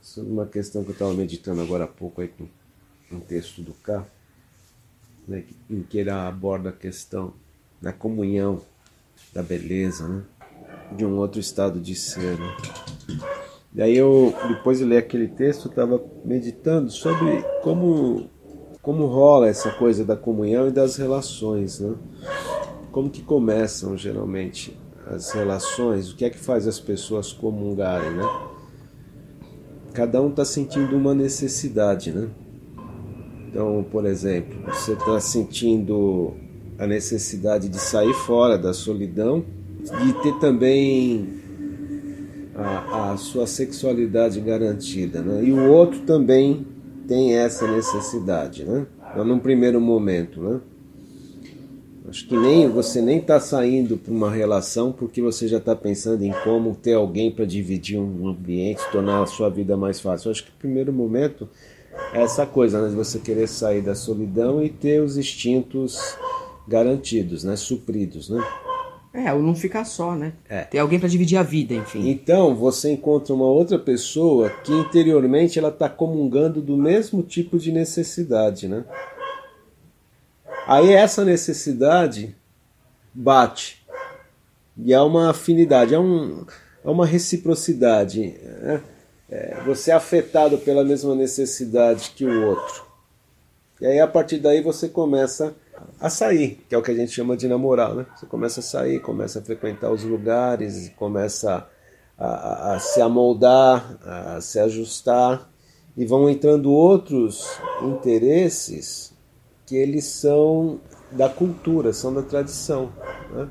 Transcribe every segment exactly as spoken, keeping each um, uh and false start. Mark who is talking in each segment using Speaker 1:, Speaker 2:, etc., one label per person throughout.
Speaker 1: sobre uma questão que eu estava meditando agora há pouco aí com um texto do K, né, em que ele aborda a questão da comunhão, da beleza, né, de um outro estado de ser. Né? Daí eu, depois de ler aquele texto, eu estava meditando sobre como, como rola essa coisa da comunhão e das relações, né? Como que começam geralmente as relações, o que é que faz as pessoas comungarem, né? Cada um está sentindo uma necessidade, né? Então, por exemplo, você está sentindo a necessidade de sair fora da solidão e ter também a, a sua sexualidade garantida, né? E o outro também tem essa necessidade, né? Então, num primeiro momento, né? Acho que nem você nem está saindo para uma relação porque você já está pensando em como ter alguém para dividir um ambiente, tornar a sua vida mais fácil. Acho que o primeiro momento é essa coisa, né, de você querer sair da solidão e ter os instintos garantidos, né, supridos, né?
Speaker 2: É, ou não ficar só, né?
Speaker 1: É.
Speaker 2: Ter alguém para dividir a vida, enfim.
Speaker 1: Então você encontra uma outra pessoa que interiormente ela está comungando do mesmo tipo de necessidade, né? Aí essa necessidade bate, e há uma afinidade, há, um, há uma reciprocidade, né? É, você é afetado pela mesma necessidade que o outro. E aí a partir daí você começa a sair, que é o que a gente chama de namorar, né? Você começa a sair, começa a frequentar os lugares, começa a, a, a se amoldar, a se ajustar, e vão entrando outros interesses que eles são da cultura, são da tradição, né?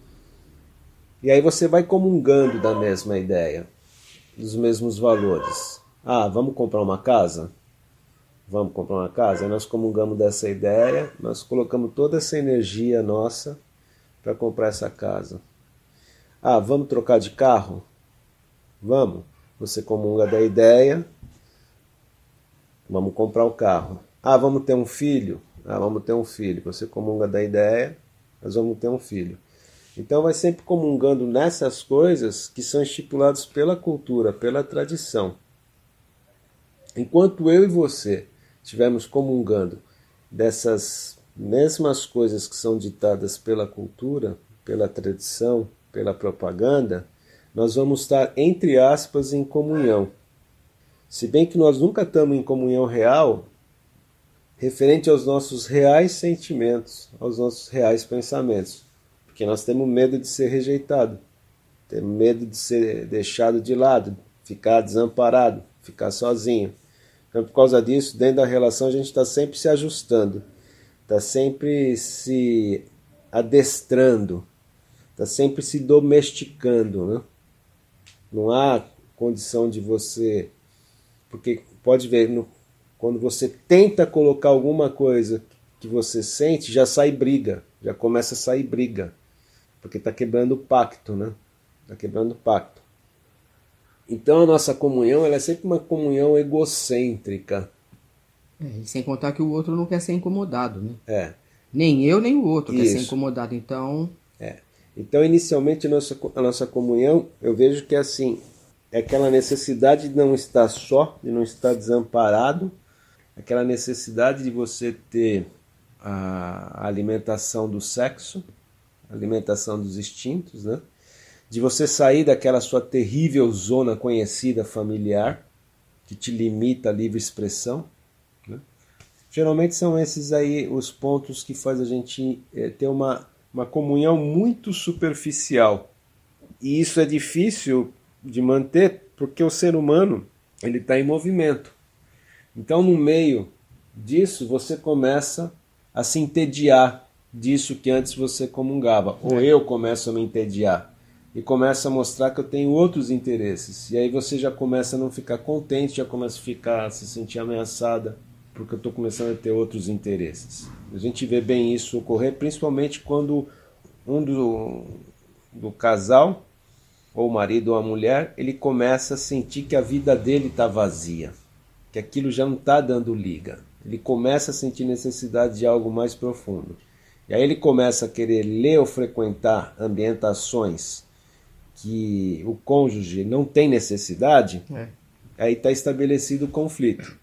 Speaker 1: E aí você vai comungando da mesma ideia, dos mesmos valores. Ah, vamos comprar uma casa? Vamos comprar uma casa? Aí nós comungamos dessa ideia, nós colocamos toda essa energia nossa para comprar essa casa. Ah, vamos trocar de carro? Vamos. Você comunga da ideia, vamos comprar o carro. Ah, vamos ter um filho? Ah, vamos ter um filho. Você comunga da ideia, nós vamos ter um filho. Então vai sempre comungando nessas coisas que são estipuladas pela cultura, pela tradição. Enquanto eu e você estivermos comungando dessas mesmas coisas que são ditadas pela cultura, pela tradição, pela propaganda, nós vamos estar, entre aspas, em comunhão. Se bem que nós nunca estamos em comunhão real, referente aos nossos reais sentimentos, aos nossos reais pensamentos. Porque nós temos medo de ser rejeitado, temos medo de ser deixado de lado, ficar desamparado, ficar sozinho. Então, por causa disso, dentro da relação, a gente está sempre se ajustando, está sempre se adestrando, está sempre se domesticando, né? Não há condição de você... Porque pode ver, no, quando você tenta colocar alguma coisa que você sente, já sai briga, já começa a sair briga. Porque está quebrando o pacto, né? Está quebrando o pacto. Então a nossa comunhão ela é sempre uma comunhão egocêntrica.
Speaker 2: É, e sem contar que o outro não quer ser incomodado, né?
Speaker 1: É.
Speaker 2: Nem eu, nem o outro
Speaker 1: Isso.
Speaker 2: quer ser incomodado, então...
Speaker 1: É. Então inicialmente a nossa, a nossa comunhão, eu vejo que é assim, é aquela necessidade de não estar só, de não estar desamparado, aquela necessidade de você ter a alimentação do sexo, alimentação dos instintos, né? De você sair daquela sua terrível zona conhecida familiar, que te limita a livre expressão, né? Geralmente são esses aí os pontos que faz a gente é, ter uma, uma comunhão muito superficial. E isso é difícil de manter porque o ser humano ele está em movimento. Então no meio disso você começa a se entediar disso que antes você comungava, ou eu começo a me entediar e começo a mostrar que eu tenho outros interesses, e aí você já começa a não ficar contente, já começa a ficar, a se sentir ameaçada, porque eu estou começando a ter outros interesses. A gente vê bem isso ocorrer, principalmente quando um do, do casal, ou o marido ou a mulher, ele começa a sentir que a vida dele está vazia, que aquilo já não está dando liga, ele começa a sentir necessidade de algo mais profundo. E aí ele começa a querer ler ou frequentar ambientações que o cônjuge não tem necessidade,
Speaker 2: É.
Speaker 1: aí está estabelecido o conflito.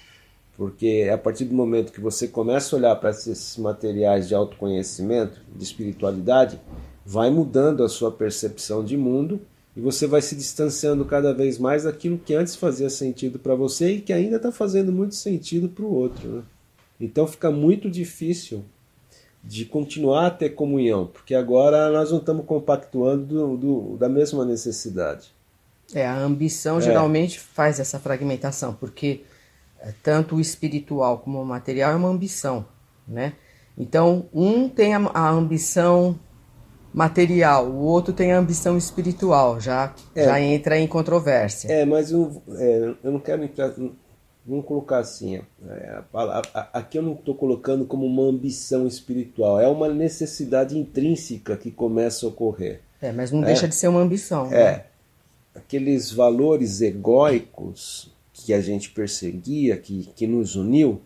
Speaker 1: Porque a partir do momento que você começa a olhar para esses materiais de autoconhecimento, de espiritualidade, vai mudando a sua percepção de mundo e você vai se distanciando cada vez mais daquilo que antes fazia sentido para você e que ainda está fazendo muito sentido para o outro, né? Então fica muito difícil de continuar a ter comunhão, porque agora nós não estamos compactuando do, do, da mesma necessidade.
Speaker 2: É, a ambição
Speaker 1: É.
Speaker 2: geralmente faz essa fragmentação, porque tanto o espiritual como o material é uma ambição, né? Então, um tem a, a ambição material, o outro tem a ambição espiritual, já,
Speaker 1: É.
Speaker 2: já entra em controvérsia.
Speaker 1: É, mas eu, é, eu não quero entrar... Vamos colocar assim, é, a, a, aqui eu não estou colocando como uma ambição espiritual, é uma necessidade intrínseca que começa a ocorrer.
Speaker 2: É, mas não
Speaker 1: é.
Speaker 2: deixa de ser uma ambição.
Speaker 1: É,
Speaker 2: né?
Speaker 1: Aqueles valores egóicos que a gente perseguia, que, que nos uniu,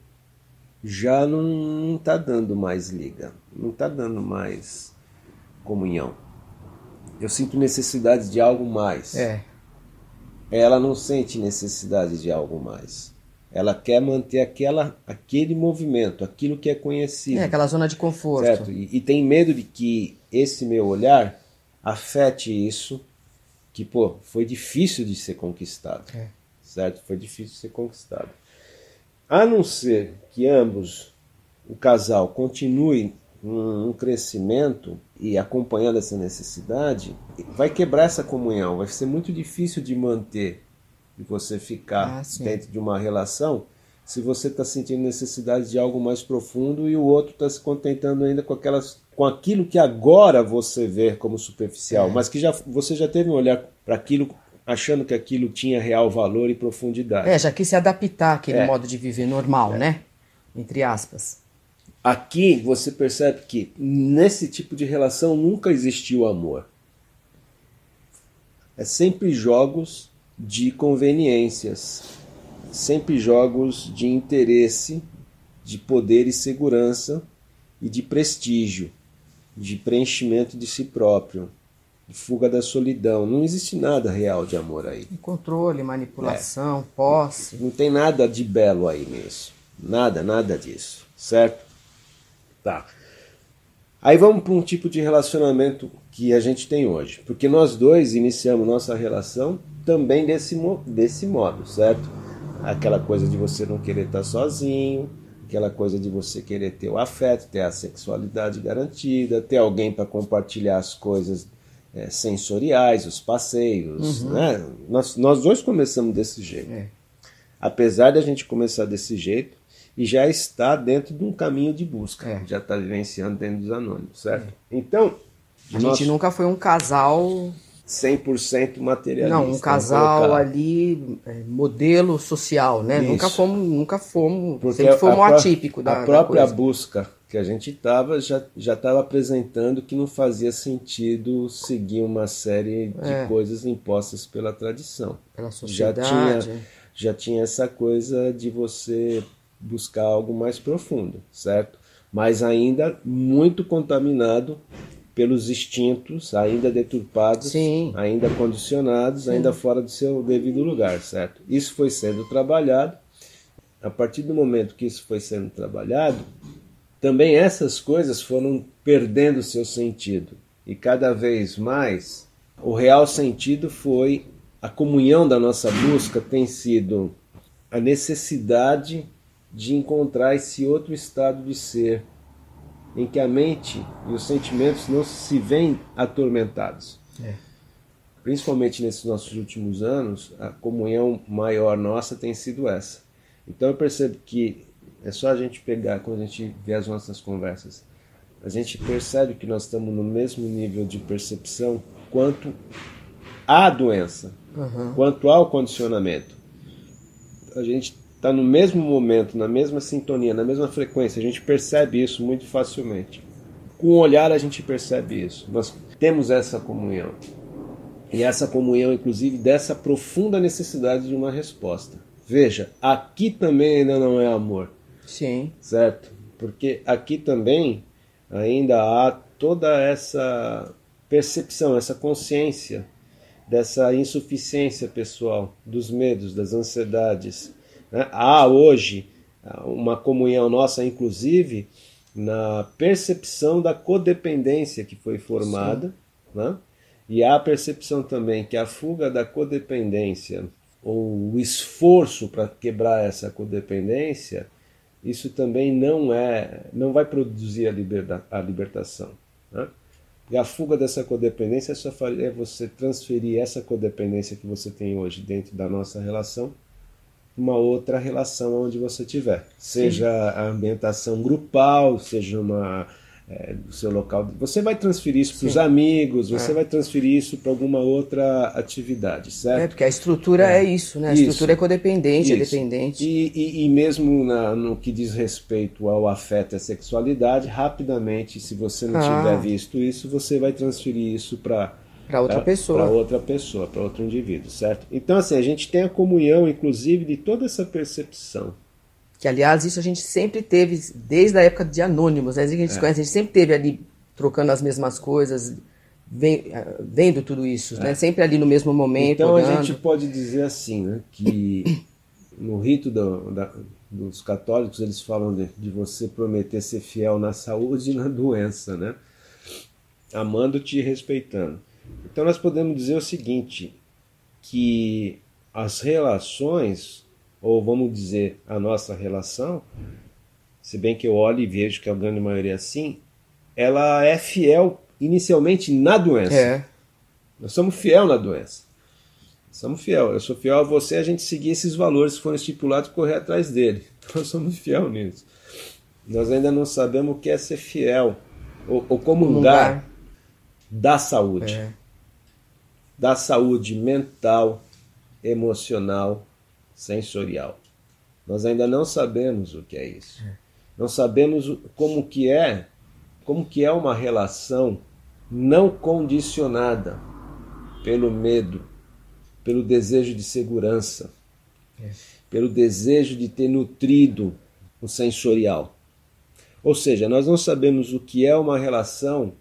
Speaker 1: já não está dando mais liga, não está dando mais comunhão. Eu sinto necessidade de algo mais.
Speaker 2: É.
Speaker 1: Ela não sente necessidade de algo mais. Ela quer manter aquela, aquele movimento, aquilo que é conhecido.
Speaker 2: É, aquela zona de conforto.
Speaker 1: Certo? E, e tem medo de que esse meu olhar afete isso, que, pô, foi difícil de ser conquistado.
Speaker 2: É.
Speaker 1: Certo? Foi difícil de ser conquistado. A não ser que ambos, o casal, continue um, um crescimento e acompanhando essa necessidade, vai quebrar essa comunhão, vai ser muito difícil de manter e você ficar
Speaker 2: Ah,
Speaker 1: dentro de uma relação se você está sentindo necessidade de algo mais profundo e o outro está se contentando ainda com aquelas, com aquilo que agora você vê como superficial,
Speaker 2: É.
Speaker 1: mas que já, você já teve um olhar para aquilo achando que aquilo tinha real valor e profundidade.
Speaker 2: É, já quis se adaptar àquele
Speaker 1: É.
Speaker 2: modo de viver normal, né? Entre aspas.
Speaker 1: Aqui você percebe que nesse tipo de relação nunca existiu amor. É sempre jogos de conveniências, sempre jogos de interesse, de poder e segurança e de prestígio, de preenchimento de si próprio, de fuga da solidão. Não existe nada real de amor aí.
Speaker 2: Controle, manipulação, posse.
Speaker 1: Não tem nada de belo aí nisso. Nada, nada disso. Certo? Tá. Aí vamos para um tipo de relacionamento que a gente tem hoje. Porque nós dois iniciamos nossa relação também desse, desse modo, certo? Aquela coisa de você não querer estar sozinho, aquela coisa de você querer ter o afeto, ter a sexualidade garantida, ter alguém para compartilhar as coisas é, sensoriais, os passeios,
Speaker 2: Uhum.
Speaker 1: né? Nós, nós dois começamos desse jeito.
Speaker 2: É.
Speaker 1: Apesar de a gente começar desse jeito, e já está dentro de um caminho de busca,
Speaker 2: É.
Speaker 1: já está vivenciando dentro dos anônimos, certo? Então,
Speaker 2: A
Speaker 1: nós
Speaker 2: gente nunca foi um casal.
Speaker 1: cem por cento materialista.
Speaker 2: Não, um
Speaker 1: vamos
Speaker 2: casal
Speaker 1: colocar.
Speaker 2: ali, é, modelo social, né?
Speaker 1: Isso.
Speaker 2: Nunca fomos, nunca fomos,
Speaker 1: Porque
Speaker 2: sempre fomos
Speaker 1: a pró-
Speaker 2: atípico da,
Speaker 1: A própria
Speaker 2: da coisa.
Speaker 1: busca que a gente estava já já estava apresentando que não fazia sentido seguir uma série de
Speaker 2: É.
Speaker 1: coisas impostas pela tradição.
Speaker 2: Pela
Speaker 1: Já
Speaker 2: sociedade.
Speaker 1: tinha, já tinha essa coisa de você buscar algo mais profundo, certo? Mas ainda muito contaminado pelos instintos, ainda deturpados,
Speaker 2: Sim.
Speaker 1: ainda condicionados, ainda fora do seu devido lugar, certo? Isso foi sendo trabalhado. A partir do momento que isso foi sendo trabalhado, também essas coisas foram perdendo seu sentido. E cada vez mais, o real sentido foi a comunhão da nossa busca tem sido a necessidade de encontrar esse outro estado de ser, em que a mente e os sentimentos não se veem atormentados.
Speaker 2: É.
Speaker 1: Principalmente nesses nossos últimos anos, a comunhão maior nossa tem sido essa. Então eu percebo que é só a gente pegar, quando a gente vê as nossas conversas, a gente percebe que nós estamos no mesmo nível de percepção quanto à doença,
Speaker 2: Uhum.
Speaker 1: quanto ao condicionamento. A gente está no mesmo momento, na mesma sintonia, na mesma frequência, a gente percebe isso muito facilmente. Com o olhar a gente percebe isso. Nós temos essa comunhão. E essa comunhão, inclusive, dessa profunda necessidade de uma resposta. Veja, aqui também ainda não é amor,
Speaker 2: Sim.
Speaker 1: certo? Porque aqui também ainda há toda essa percepção, essa consciência dessa insuficiência pessoal, dos medos, das ansiedades. Né? Há hoje uma comunhão nossa, inclusive, na percepção da codependência que foi formada, né? E há a percepção também que a fuga da codependência, ou o esforço para quebrar essa codependência, isso também não é, não vai produzir a, liberta, a libertação. Né? E a fuga dessa codependência só é você transferir essa codependência que você tem hoje dentro da nossa relação uma outra relação onde você tiver. Seja Sim. a ambientação grupal, seja uma é, do seu local. Você vai transferir isso para os amigos, você é. vai transferir isso para alguma outra atividade, certo?
Speaker 2: É, porque a estrutura é, é isso, né? A isso. estrutura é codependente, isso. é dependente.
Speaker 1: E, e, e mesmo na, no que diz respeito ao afeto e à sexualidade, rapidamente, se você não ah. tiver visto isso, você vai transferir isso para
Speaker 2: Para outra pessoa.
Speaker 1: Para outra pessoa, para outro indivíduo, certo? Então, assim, a gente tem a comunhão, inclusive, de toda essa percepção.
Speaker 2: Que, aliás, isso a gente sempre teve, desde a época de Anônimos, né? A gente é. conhece, a gente sempre teve ali, trocando as mesmas coisas, vendo tudo isso, é. né? Sempre ali no mesmo momento.
Speaker 1: Então,
Speaker 2: olhando.
Speaker 1: a gente pode dizer assim, né? Que no rito do, da, dos católicos, eles falam de, de você prometer ser fiel na saúde e na doença, né? Amando-te e respeitando. Então nós podemos dizer o seguinte, que as relações, ou vamos dizer a nossa relação, se bem que eu olho e vejo que a grande maioria é assim, ela é fiel inicialmente na doença. É. Nós somos fiel na doença. Somos fiel. Eu sou fiel a você, a gente seguir esses valores que foram estipulados e correr atrás dele. Nós somos fiel nisso. Nós ainda não sabemos o que é ser fiel, ou, ou comungar da saúde. É. Da saúde mental, emocional, sensorial. Nós ainda não sabemos o que é isso. Não sabemos como que é, como que é uma relação não condicionada pelo medo, pelo desejo de segurança, é. pelo desejo de ter nutrido o sensorial. Ou seja, nós não sabemos o que é uma relação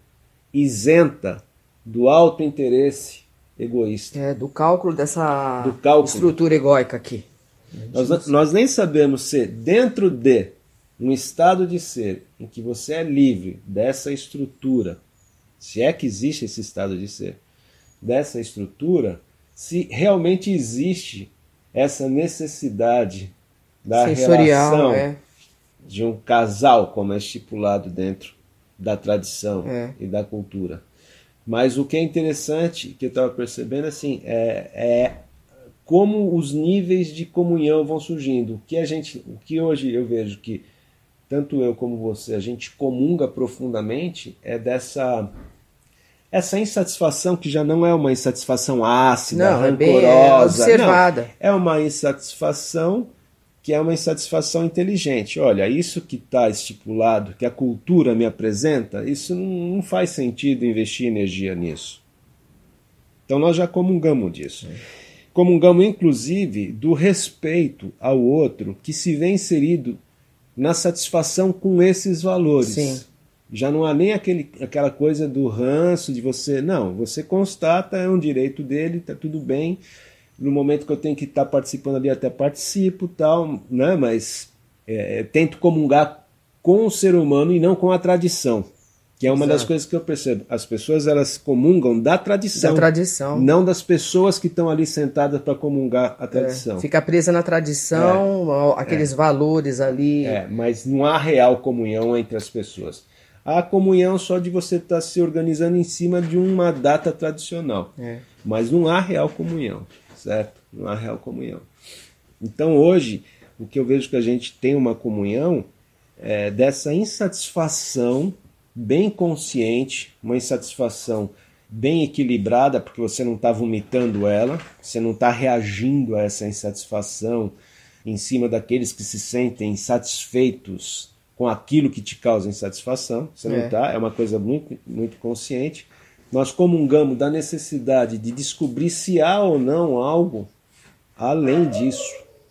Speaker 1: isenta do autointeresse egoísta.
Speaker 2: É, do cálculo dessa do cálculo. estrutura egóica aqui.
Speaker 1: Nós, nós nem sabemos se dentro de um estado de ser em que você é livre dessa estrutura, se é que existe esse estado de ser, dessa estrutura, se realmente existe essa necessidade da Sensorial, relação é. de um casal, como é estipulado dentro da tradição é. e da cultura. Mas o que é interessante, que eu estava percebendo, assim, é, é como os níveis de comunhão vão surgindo. O que a gente, o que hoje eu vejo que tanto eu como você, a gente comunga profundamente é dessa essa insatisfação que já não é uma insatisfação ácida, não, rancorosa, é bem, é observada. Não, é uma insatisfação que é uma insatisfação inteligente. Olha, isso que está estipulado, que a cultura me apresenta, isso não, não faz sentido investir energia nisso. Então nós já comungamos disso. É. Comungamos, inclusive, do respeito ao outro que se vê inserido na satisfação com esses valores. Sim. Já não há nem aquele, aquela coisa do ranço de você... Não, você constata, é um direito dele, está tudo bem. No momento que eu tenho que estar participando ali, até participo, tal, né? Mas é, tento comungar com o ser humano e não com a tradição, que é uma Exato. das coisas que eu percebo. As pessoas, elas comungam da tradição,
Speaker 2: da tradição.
Speaker 1: não das pessoas que estão ali sentadas para comungar a tradição.
Speaker 2: É, fica presa na tradição, é, aqueles é, valores ali.
Speaker 1: É, mas não há real comunhão entre as pessoas. Há comunhão só de você estar se organizando em cima de uma data tradicional, é. mas não há real comunhão. Certo? Não há real comunhão. Então hoje, o que eu vejo que a gente tem uma comunhão é dessa insatisfação bem consciente, uma insatisfação bem equilibrada, porque você não está vomitando ela, você não está reagindo a essa insatisfação em cima daqueles que se sentem insatisfeitos com aquilo que te causa insatisfação, você é. não está, é uma coisa muito, muito consciente. Nós comungamos da necessidade de descobrir se há ou não algo além disso.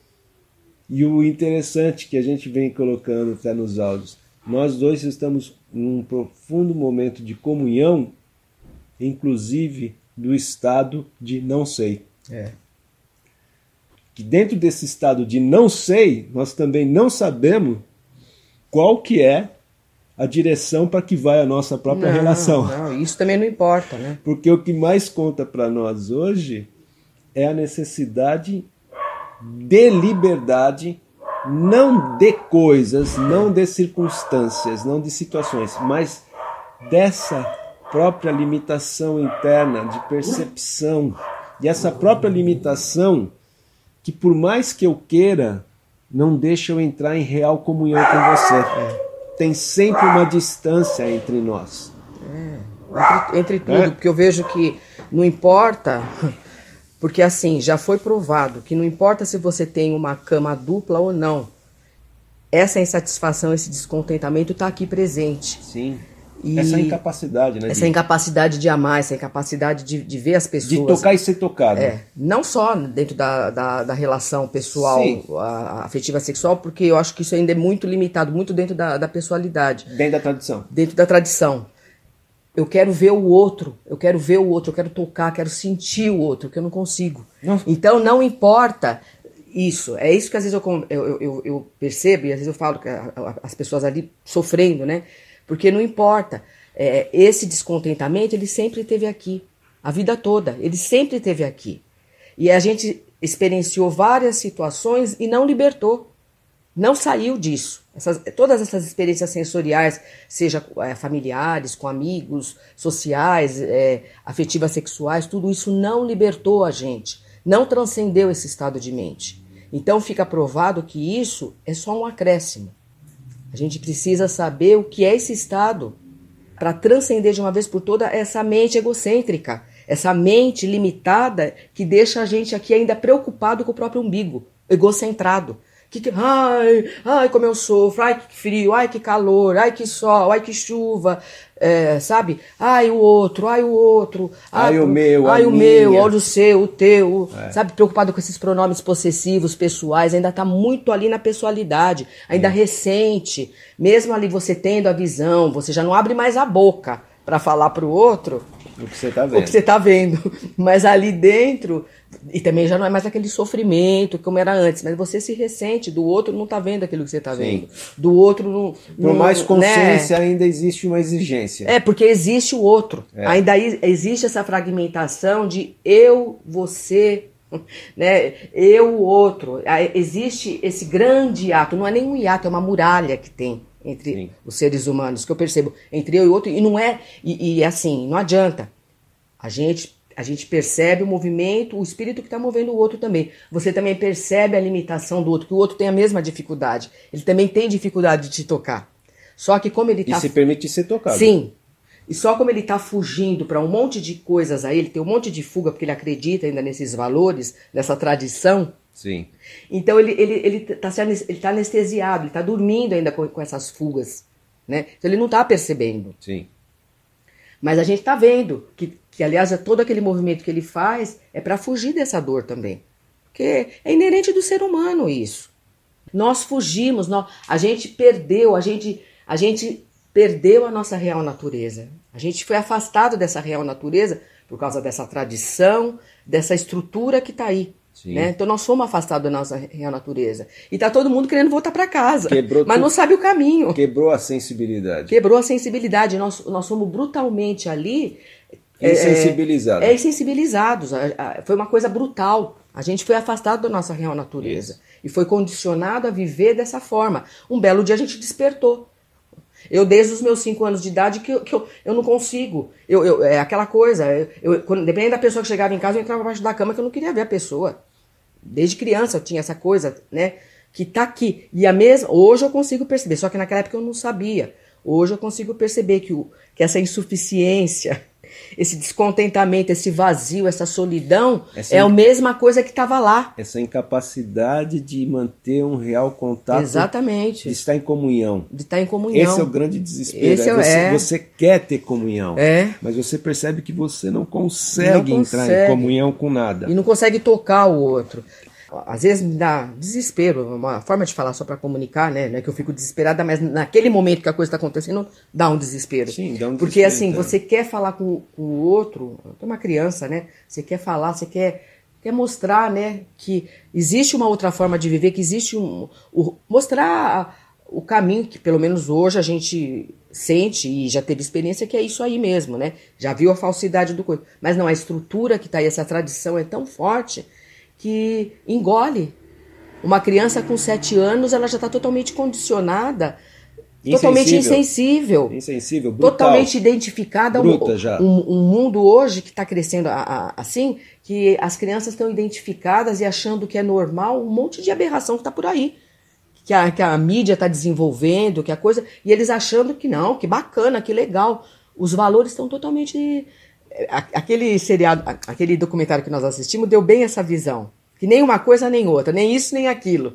Speaker 1: E o interessante que a gente vem colocando até nos áudios, nós dois estamos num profundo momento de comunhão, inclusive do estado de não sei.
Speaker 2: É.
Speaker 1: Que dentro desse estado de não sei, nós também não sabemos qual que é a direção para que vai a nossa própria
Speaker 2: não,
Speaker 1: relação.
Speaker 2: Não, isso também não importa, né?
Speaker 1: Porque o que mais conta para nós hoje é a necessidade de liberdade, não de coisas, não de circunstâncias, não de situações, mas dessa própria limitação interna de percepção. E essa própria limitação que, por mais que eu queira, não deixa eu entrar em real comunhão com você. É. Tem sempre uma distância entre nós.
Speaker 2: É, entre, entre tudo, é. Porque eu vejo que não importa, porque assim, já foi provado que não importa se você tem uma cama dupla ou não, essa insatisfação, esse descontentamento está aqui presente.
Speaker 1: Sim.
Speaker 2: E
Speaker 1: essa incapacidade, né?
Speaker 2: Essa
Speaker 1: de...
Speaker 2: incapacidade de amar, essa incapacidade de, de ver as pessoas.
Speaker 1: De tocar e ser tocado.
Speaker 2: É, não só dentro da, da, da relação pessoal, a, a afetiva sexual, porque eu acho que isso ainda é muito limitado, muito dentro da, da pessoalidade.
Speaker 1: Dentro da tradição.
Speaker 2: Dentro da tradição. Eu quero ver o outro, eu quero ver o outro, eu quero tocar, quero sentir o outro, que eu não consigo. Não. Então não importa isso. É isso que às vezes eu, eu, eu, eu percebo, e às vezes eu falo que a, a, as pessoas ali sofrendo, né? Porque não importa, é, esse descontentamento ele sempre esteve aqui, a vida toda, ele sempre esteve aqui. E a gente experienciou várias situações e não libertou, não saiu disso. Essas, todas essas experiências sensoriais, seja é, familiares, com amigos, sociais, é, afetivas sexuais, tudo isso não libertou a gente, não transcendeu esse estado de mente. Então fica provado que isso é só um acréscimo. A gente precisa saber o que é esse estado para transcender de uma vez por toda essa mente egocêntrica, essa mente limitada que deixa a gente aqui ainda preocupado com o próprio umbigo, egocentrado. Que, que, ai, ai, como eu sofro, ai, que frio, ai, que calor, ai, que sol, ai, que chuva, é, sabe? Ai, o outro, ai, o outro,
Speaker 1: ai, ai o meu,
Speaker 2: ai, o
Speaker 1: minha.
Speaker 2: meu, olha o seu, o teu, é. Sabe? Preocupado com esses pronomes possessivos, pessoais, ainda tá muito ali na pessoalidade, ainda é. recente, mesmo ali você tendo a visão, você já não abre mais a boca para falar pro outro
Speaker 1: o que você tá vendo.
Speaker 2: O que você tá vendo, mas ali dentro, e também já não é mais aquele sofrimento como era antes, mas você se ressente, do outro não tá vendo aquilo que você tá Sim. vendo, do outro não...
Speaker 1: Por
Speaker 2: não,
Speaker 1: mais consciência,
Speaker 2: né?
Speaker 1: ainda existe uma exigência.
Speaker 2: É, porque existe o outro, é. ainda existe essa fragmentação de eu, você, né? Eu, o outro, existe esse grande hiato, não é nem um hiato, é uma muralha que tem entre Sim. os seres humanos, que eu percebo, entre eu e o outro, e não é, e, e assim, não adianta, a gente, a gente percebe o movimento, o espírito que está movendo o outro também, você também percebe a limitação do outro, que o outro tem a mesma dificuldade, ele também tem dificuldade de te tocar, só que como ele está...
Speaker 1: E se permite ser tocado.
Speaker 2: Sim, e só como ele está fugindo para um monte de coisas aí, ele tem um monte de fuga, porque ele acredita ainda nesses valores, nessa tradição.
Speaker 1: Sim.
Speaker 2: Então ele ele ele tá ele tá anestesiado, ele tá dormindo ainda com, com essas fugas, né? Então ele não tá percebendo.
Speaker 1: Sim.
Speaker 2: Mas a gente tá vendo que que aliás é todo aquele movimento que ele faz é para fugir dessa dor também. Porque é inerente do ser humano isso. Nós fugimos, nós, a gente perdeu, a gente a gente perdeu a nossa real natureza. A gente foi afastado dessa real natureza por causa dessa tradição, dessa estrutura que tá aí. Né? Então nós fomos afastados da nossa real natureza. E tá todo mundo querendo voltar para casa,
Speaker 1: Quebrou
Speaker 2: mas tu... não sabe o caminho.
Speaker 1: Quebrou a sensibilidade.
Speaker 2: Quebrou a sensibilidade. Nós, nós fomos brutalmente ali...
Speaker 1: Insensibilizados.
Speaker 2: É, é, insensibilizados. Foi uma coisa brutal. A gente foi afastado da nossa real natureza. Isso. E foi condicionado a viver dessa forma. Um belo dia a gente despertou. Eu, desde os meus cinco anos de idade, que eu, que eu, eu não consigo. Eu, eu, é aquela coisa, eu, eu, quando, dependendo da pessoa que chegava em casa, eu entrava abaixo da cama que eu não queria ver a pessoa. Desde criança eu tinha essa coisa, né, que tá aqui. E a mesma, hoje eu consigo perceber, só que naquela época eu não sabia. Hoje eu consigo perceber que, o, que essa insuficiência, esse descontentamento, esse vazio, essa solidão, essa é a mesma coisa que estava lá.
Speaker 1: Essa incapacidade de manter um real contato.
Speaker 2: Exatamente.
Speaker 1: De estar em comunhão.
Speaker 2: De estar em comunhão.
Speaker 1: Esse é o grande desespero.
Speaker 2: Esse é,
Speaker 1: você,
Speaker 2: é.
Speaker 1: você quer ter comunhão,
Speaker 2: é.
Speaker 1: mas você percebe que você não consegue, não consegue entrar em comunhão com nada.
Speaker 2: E não consegue tocar o outro. Às vezes me dá desespero, uma forma de falar só para comunicar, né? Não é que eu fico desesperada, mas naquele momento que a coisa está acontecendo, dá um desespero.
Speaker 1: Sim, dá um desespero.
Speaker 2: Porque assim,
Speaker 1: então.
Speaker 2: você quer falar com, com o outro, é uma criança, né? Você quer falar, você quer, quer mostrar, né? Que existe uma outra forma de viver, que existe um... O, mostrar o caminho que, pelo menos hoje, a gente sente e já teve experiência que é isso aí mesmo, né? Já viu a falsidade do coisa. Mas não, a estrutura que está aí, essa tradição é tão forte que engole. Uma criança com sete anos, ela já está totalmente condicionada, insensível. totalmente insensível,
Speaker 1: insensível brutal.
Speaker 2: Totalmente identificada.
Speaker 1: Bruta,
Speaker 2: um,
Speaker 1: já.
Speaker 2: Um, um mundo hoje que está crescendo a, a, assim, que as crianças estão identificadas e achando que é normal um monte de aberração que está por aí. Que a, que a mídia está desenvolvendo, que a coisa... E eles achando que não, que bacana, que legal. Os valores estão totalmente... Aquele seriado, aquele documentário que nós assistimos deu bem essa visão. Que nem uma coisa nem outra, nem isso nem aquilo.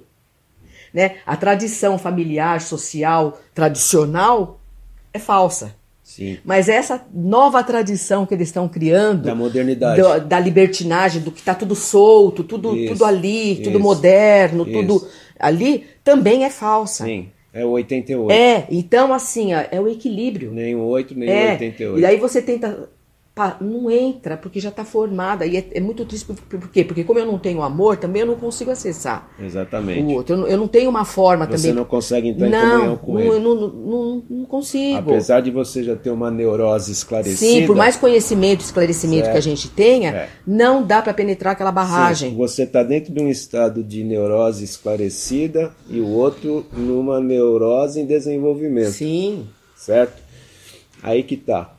Speaker 2: Né? A tradição familiar, social, tradicional é falsa.
Speaker 1: Sim.
Speaker 2: Mas essa nova tradição que eles estão criando...
Speaker 1: Da modernidade.
Speaker 2: Do, da libertinagem, do que está tudo solto, tudo, tudo ali, tudo isso, moderno, isso. tudo ali, também é falsa.
Speaker 1: Sim. É o oitenta e oito.
Speaker 2: É, então assim, é o equilíbrio.
Speaker 1: Nem o oito, nem
Speaker 2: é,
Speaker 1: o oitenta e oito.
Speaker 2: E daí você tenta... Pá, não entra, porque já está formada. E é, é muito triste. Por, por quê? Porque como eu não tenho amor, também eu não consigo acessar
Speaker 1: Exatamente.
Speaker 2: o outro. Eu não, eu não tenho uma forma
Speaker 1: você
Speaker 2: também.
Speaker 1: Você não consegue entrar
Speaker 2: não,
Speaker 1: em comunhão com
Speaker 2: não,
Speaker 1: ele.
Speaker 2: Eu não, não, não consigo.
Speaker 1: Apesar de você já ter uma neurose esclarecida.
Speaker 2: Sim, por mais conhecimento e esclarecimento
Speaker 1: certo.
Speaker 2: que a gente tenha,
Speaker 1: é.
Speaker 2: não dá para penetrar aquela barragem.
Speaker 1: Sim, você está dentro de um estado de neurose esclarecida e o outro numa neurose em desenvolvimento.
Speaker 2: Sim.
Speaker 1: Certo? Aí que tá.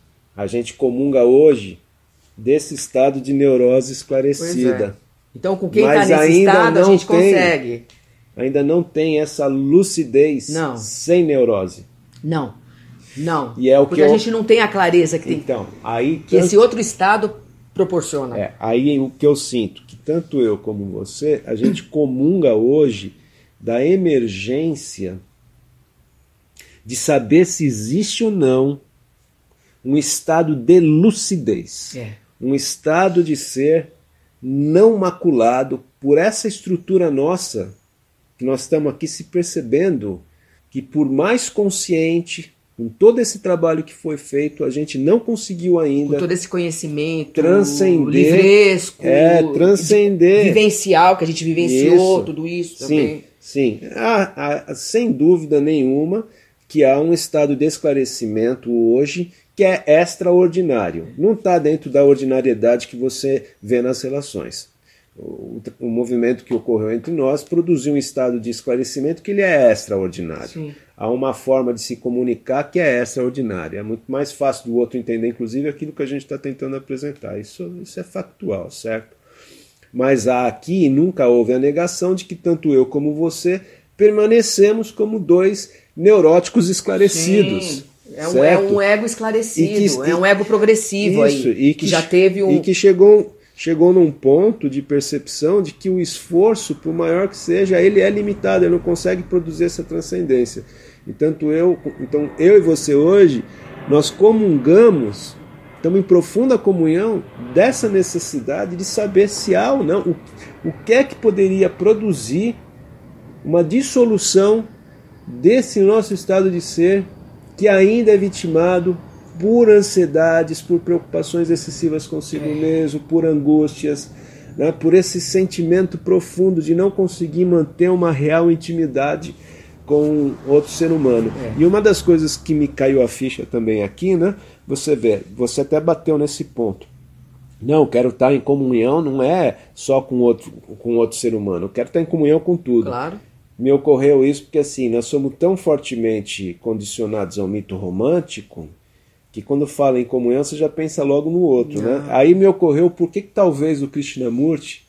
Speaker 1: A gente comunga hoje desse estado de neurose esclarecida.
Speaker 2: É. Então, com quem está nesse estado, a gente
Speaker 1: tem,
Speaker 2: consegue.
Speaker 1: Ainda não tem essa lucidez
Speaker 2: não.
Speaker 1: sem neurose.
Speaker 2: Não, não.
Speaker 1: E é o
Speaker 2: Porque
Speaker 1: que
Speaker 2: a
Speaker 1: eu...
Speaker 2: gente não tem a clareza que,
Speaker 1: então,
Speaker 2: tem,
Speaker 1: aí,
Speaker 2: que tanto... esse outro estado proporciona.
Speaker 1: É, aí o que eu sinto, que tanto eu como você, a gente comunga hoje da emergência de saber se existe ou não um estado de lucidez,
Speaker 2: é.
Speaker 1: um estado de ser não maculado por essa estrutura nossa, que nós estamos aqui se percebendo que por mais consciente, com todo esse trabalho que foi feito, a gente não conseguiu ainda...
Speaker 2: Com todo esse conhecimento
Speaker 1: transcender,
Speaker 2: livresco,
Speaker 1: é, transcender,
Speaker 2: vivencial, que a gente vivenciou,
Speaker 1: isso,
Speaker 2: tudo isso
Speaker 1: sim,
Speaker 2: também.
Speaker 1: Sim, há, há, sem dúvida nenhuma que há um estado de esclarecimento hoje que é extraordinário. Não está dentro da ordinariedade que você vê nas relações. O, o movimento que ocorreu entre nós produziu um estado de esclarecimento que ele é extraordinário.
Speaker 2: Sim.
Speaker 1: Há uma forma de se comunicar que é extraordinária. É muito mais fácil do outro entender, inclusive, aquilo que a gente está tentando apresentar. Isso, isso é factual, certo? Mas há aqui nunca houve a negação de que tanto eu como você permanecemos como dois neuróticos esclarecidos.
Speaker 2: Sim. É um, é um ego esclarecido, que, é um ego progressivo
Speaker 1: isso,
Speaker 2: aí,
Speaker 1: e que,
Speaker 2: que já teve um...
Speaker 1: E que chegou, chegou num ponto de percepção de que o esforço, por maior que seja, ele é limitado, ele não consegue produzir essa transcendência. E tanto eu, então eu e você hoje, nós comungamos, estamos em profunda comunhão dessa necessidade de saber se há ou não, o, o que é que poderia produzir uma dissolução desse nosso estado de ser, que ainda é vitimado por ansiedades, por preocupações excessivas consigo mesmo, por angústias, né, por esse sentimento profundo de não conseguir manter uma real intimidade com outro ser humano. É. E uma das coisas que me caiu a ficha também aqui, né, você vê, você até bateu nesse ponto. Não, quero estar em comunhão, não é só com outro, com outro ser humano, eu quero estar em comunhão com tudo.
Speaker 2: Claro.
Speaker 1: Me ocorreu isso porque assim, nós somos tão fortemente condicionados ao mito romântico que quando fala em comunhão você já pensa logo no outro,
Speaker 2: Não.
Speaker 1: né? Aí me ocorreu por que, que talvez o Krishnamurti,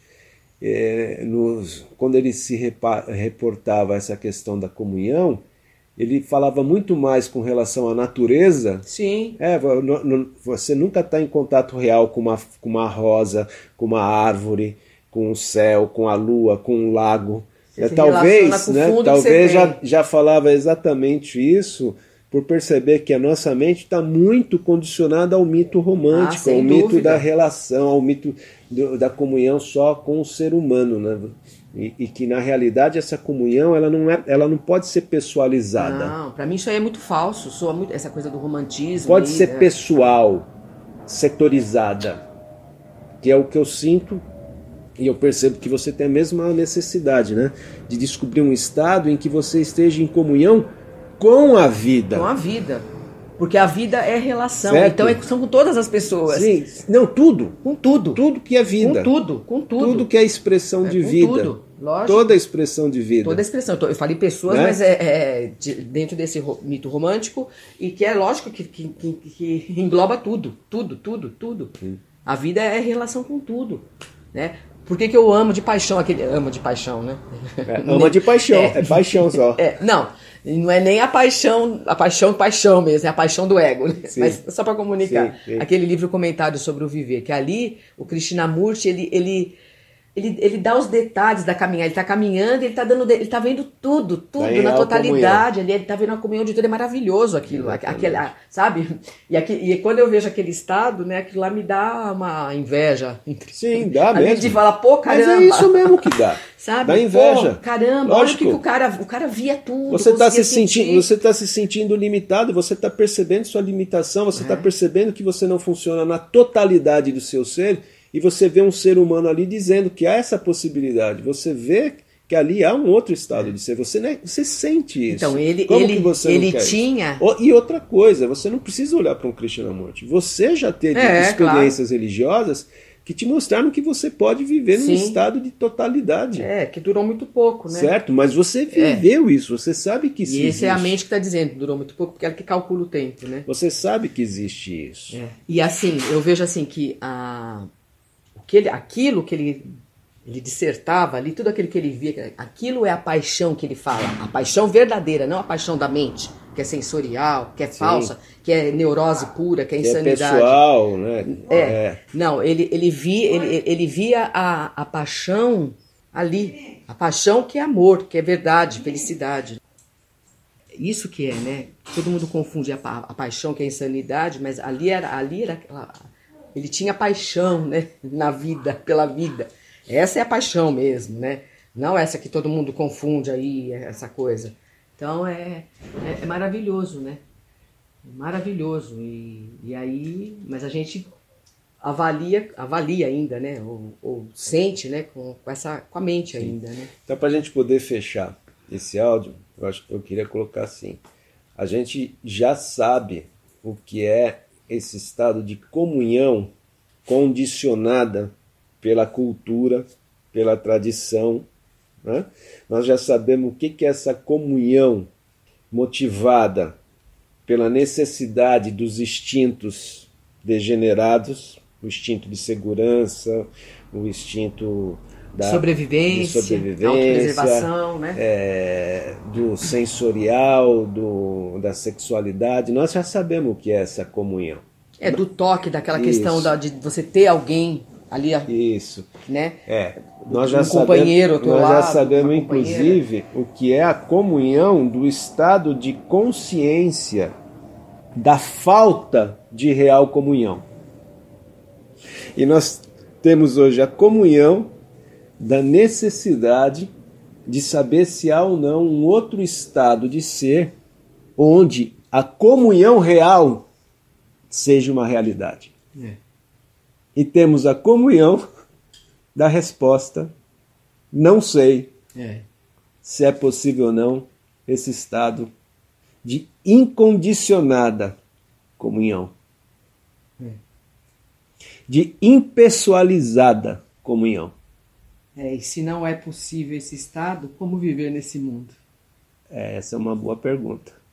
Speaker 1: é, nos, quando ele se repa, reportava essa questão da comunhão, ele falava muito mais com relação à natureza.
Speaker 2: Sim.
Speaker 1: É, você nunca está em contato real com uma, com uma rosa, com uma árvore, com o céu, com a lua, com um lago. É, talvez, né, talvez já, já falava exatamente isso por perceber que a nossa mente está muito condicionada ao mito romântico,
Speaker 2: Ah,
Speaker 1: ao
Speaker 2: sem
Speaker 1: mito
Speaker 2: dúvida.
Speaker 1: da relação, ao mito do, da comunhão só com o ser humano, né? E, e que na realidade essa comunhão ela não, é, ela não pode ser pessoalizada.
Speaker 2: Não, pra mim isso aí é muito falso, soa muito essa coisa do romantismo.
Speaker 1: Pode
Speaker 2: aí,
Speaker 1: ser
Speaker 2: né?
Speaker 1: pessoal, setorizada, que é o que eu sinto e eu percebo que você tem a mesma necessidade, né? De descobrir um estado em que você esteja em comunhão com a vida.
Speaker 2: Com a vida. Porque a vida é relação,
Speaker 1: Certo.
Speaker 2: então é, são com todas as pessoas.
Speaker 1: Sim, não, tudo.
Speaker 2: Com tudo.
Speaker 1: Tudo que é vida.
Speaker 2: Com tudo, com tudo.
Speaker 1: Tudo que é expressão
Speaker 2: É,
Speaker 1: de
Speaker 2: com
Speaker 1: vida.
Speaker 2: tudo, lógico.
Speaker 1: Toda a expressão de vida.
Speaker 2: Toda a expressão. Eu falei pessoas,
Speaker 1: Né?
Speaker 2: mas é, é de- dentro desse ro- mito romântico, e que é lógico que, que, que- que engloba tudo. Tudo, tudo, tudo.
Speaker 1: Hum.
Speaker 2: A vida é relação com tudo. Né? Por que, que eu amo de paixão aquele. Amo de paixão, né?
Speaker 1: É, ama de paixão, é,
Speaker 2: É.
Speaker 1: paixão só.
Speaker 2: É, não, não é nem a paixão, a paixão, paixão mesmo, é a paixão do ego, né?
Speaker 1: Sim.
Speaker 2: Mas só para comunicar.
Speaker 1: Sim, sim.
Speaker 2: Aquele livro Comentário sobre o Viver, que ali o Krishnamurti, ele, ele, ele, ele dá os detalhes da caminhada, ele tá caminhando, ele tá dando, ele tá vendo tudo, tudo
Speaker 1: Tá em
Speaker 2: na
Speaker 1: real
Speaker 2: totalidade, ali, ele tá vendo a comunhão de tudo, é maravilhoso aquilo,
Speaker 1: Exatamente.
Speaker 2: aquele, ah, sabe? E, aqui, e quando eu vejo aquele estado, né, aquilo lá me dá uma inveja.
Speaker 1: Sim, dá
Speaker 2: Ali
Speaker 1: mesmo.
Speaker 2: de falar, pô,
Speaker 1: Mas
Speaker 2: caramba.
Speaker 1: é isso mesmo que dá.
Speaker 2: Sabe?
Speaker 1: Dá inveja.
Speaker 2: Pô, caramba, olha o que,
Speaker 1: Lógico.
Speaker 2: que o cara, o cara via tudo.
Speaker 1: Você está se
Speaker 2: conseguia
Speaker 1: sentindo,
Speaker 2: sentir.
Speaker 1: você está se sentindo limitado, você está percebendo sua limitação, você está
Speaker 2: É.
Speaker 1: percebendo que você não funciona na totalidade do seu ser, e você vê um ser humano ali dizendo que há essa possibilidade. Você vê que ali há um outro estado de ser. Você, né, você sente isso.
Speaker 2: Então, ele,
Speaker 1: Como
Speaker 2: ele,
Speaker 1: que você não
Speaker 2: ele
Speaker 1: quer isso?
Speaker 2: tinha.
Speaker 1: O- E outra coisa, você não precisa olhar para um Krishnamurti. Você já teve
Speaker 2: É,
Speaker 1: experiências religiosas que te mostraram que você pode viver num
Speaker 2: Sim.
Speaker 1: estado de totalidade.
Speaker 2: É, que durou muito pouco, né?
Speaker 1: Certo? Mas você viveu isso, você sabe que isso
Speaker 2: E essa é a
Speaker 1: existe.
Speaker 2: mente que está dizendo, durou muito pouco, porque ela que calcula o tempo, né?
Speaker 1: Você sabe que existe isso.
Speaker 2: É. E assim, eu vejo assim que a, o que ele, aquilo que ele, ele dissertava ali, tudo aquilo que ele via, aquilo é a paixão que ele fala. A paixão verdadeira, não a paixão da mente, que é sensorial, que é falsa, que é neurose pura, que é
Speaker 1: Que é
Speaker 2: insanidade.
Speaker 1: pessoal, né?
Speaker 2: É. Não, ele, ele via, ele, ele via a, a paixão ali. A paixão que é amor, que é verdade, felicidade. Isso que é, né? Todo mundo confunde a, pa- a paixão, que é insanidade, mas ali era, ali era aquela. Ele tinha paixão, né? Na vida, pela vida. Essa é a paixão mesmo, né? Não essa que todo mundo confunde aí, essa coisa. Então é, é, é maravilhoso, né? Maravilhoso. E, e aí, mas a gente avalia, avalia ainda, né? Ou, ou sente, né? Com, com, essa, com a mente ainda, né?
Speaker 1: Então, para a gente poder fechar esse áudio, eu acho que eu queria colocar assim: a gente já sabe o que é esse estado de comunhão condicionada pela cultura, pela tradição, né? Nós já sabemos o que que é essa comunhão motivada pela necessidade dos instintos degenerados, o instinto de segurança, o instinto da
Speaker 2: sobrevivência,
Speaker 1: de sobrevivência,
Speaker 2: autopreservação, né?
Speaker 1: é, do sensorial, do, da sexualidade. Nós já sabemos o que é essa comunhão.
Speaker 2: É do toque, daquela
Speaker 1: Isso.
Speaker 2: questão da, de você ter alguém ali,
Speaker 1: Isso.
Speaker 2: né?
Speaker 1: É, nós já
Speaker 2: Um companheiro ao
Speaker 1: sabemos,
Speaker 2: teu
Speaker 1: nós já
Speaker 2: lado,
Speaker 1: sabemos
Speaker 2: uma companheira.
Speaker 1: inclusive o que é a comunhão do estado de consciência da falta de real comunhão. E nós temos hoje a comunhão da necessidade de saber se há ou não um outro estado de ser onde a comunhão real seja uma realidade.
Speaker 2: É.
Speaker 1: E temos a comunhão da resposta: não sei
Speaker 2: É.
Speaker 1: se é possível ou não esse estado de incondicionada comunhão,
Speaker 2: É.
Speaker 1: de impessoalizada comunhão.
Speaker 2: É, e se não é possível esse estado, como viver nesse mundo?
Speaker 1: É, essa é uma boa pergunta.